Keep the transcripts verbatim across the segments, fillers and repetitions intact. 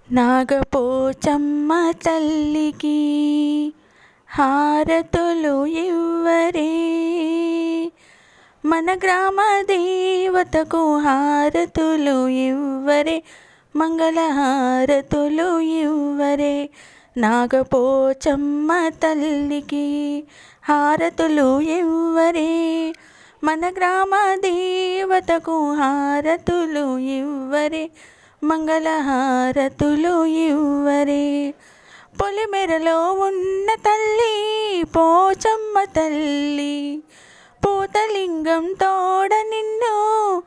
నాగపోచమ్మ తల్లికి హారతులు ఇవ్వరే, మన గ్రామ దేవతకు హారతులు ఇవ్వరే, మంగళహారతులు ఇవ్వరే. నాగపోచమ్మ తల్లికి హారతులు ఇవ్వరే, మన గ్రామ దేవతకు హారతులు ఇవ్వరే, మంగళహారతులు ఇవ్వరే. పొలిమేరలో ఉన్న తల్లి పోచమ్మ తల్లి, పూతలింగం తోడ నిన్ను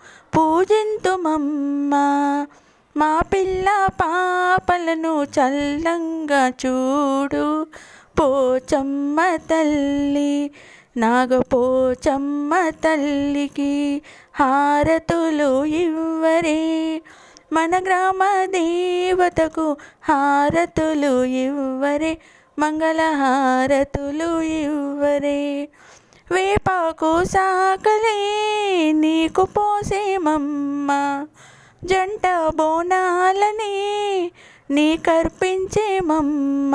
పూజింతుమమ్మ. మా పిల్ల పాపలను చల్లంగా చూడు పోచమ్మ తల్లి. నాగపోచమ్మ తల్లికి హారతులు ఇవ్వరే, మన గ్రామ దేవతకు హారతులు ఇవ్వరే, మంగళహారతులు ఇవ్వరే. వేపాకు సాకలే నీకు పోసేమమ్మ, జంట బోనాలని నీ కర్పించేమమ్మ.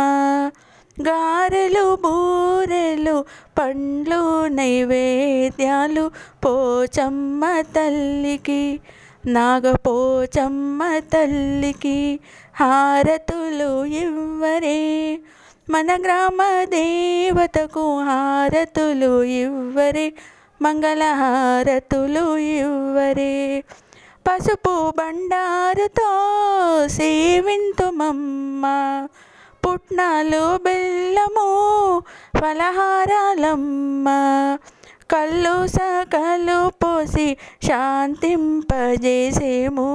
గారెలు బూరెలు పండ్లు నైవేద్యాలు పోచమ్మ తల్లికి. నాగపోచమ్మ తల్లికి హారతులు ఇవ్వరే, మన గ్రామ దేవతకు హారతులు ఇవ్వరే, మంగళహారతులు ఇవ్వరే. పసుపు బండారుతో సేవింతుమమ్మ, పుట్నాలు బెల్లము ఫలహారాలమ్మ. కళ్ళు సకలు పోసి శాంతింపజేసేము,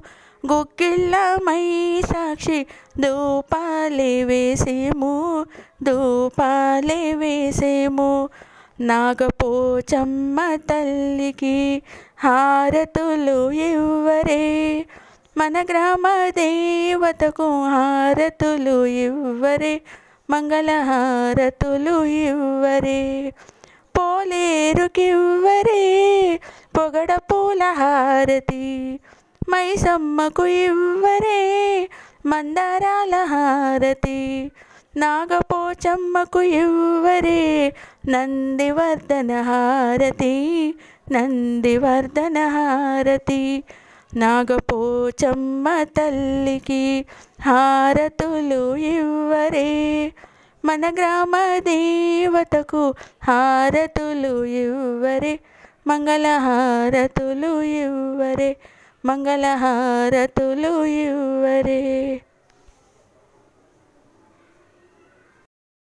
గుగ్గిళ్ళమై సాక్షి ధూపాలే వేసేము, ధూపాలే వేసేము. నాగపోచమ్మ తల్లికి హారతులు ఇవ్వరే, మన గ్రామ దేవతకు హారతులు ఇవ్వరే, మంగళహారతులు ఇవ్వరే. పోలేరుకివ్వరే పొగడ పూల హారతి, మైసమ్మకు ఇవ్వరే మందారాల హారతి. నాగపోచమ్మకు ఇవ్వరే నందివర్ధన హారతి, నందివర్ధన హారతి. నాగపోచమ్మ తల్లికి హారతులు ఇవ్వరే, మన గ్రామ దేవతకు హారతులు ఇవ్వరే, మంగళహారతులు ఇవ్వరే, మంగళహారతులు ఇవ్వరే.